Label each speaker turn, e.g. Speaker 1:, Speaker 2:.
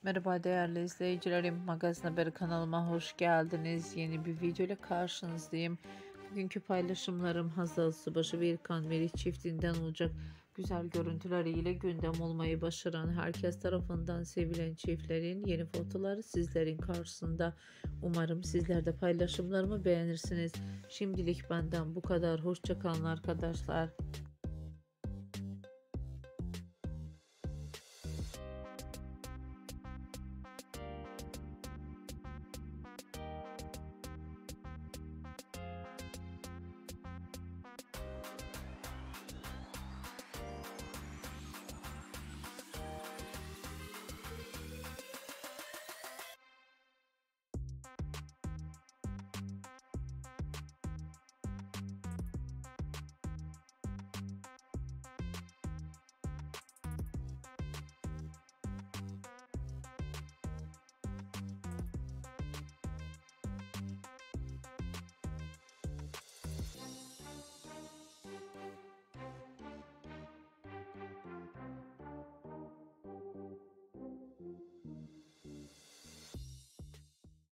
Speaker 1: Merhaba değerli izleyicilerim, Magazin Haberi kanalıma hoş geldiniz. Yeni bir video ile karşınızdayım. Bugünkü paylaşımlarım Hazal Subaşı ve İlkan Meriç çiftinden olacak. Güzel görüntüleriyle gündem olmayı başaran, herkes tarafından sevilen çiftlerin yeni fotoları sizlerin karşısında. Umarım sizler de paylaşımlarımı beğenirsiniz. Şimdilik benden bu kadar. Hoşça kalın arkadaşlar.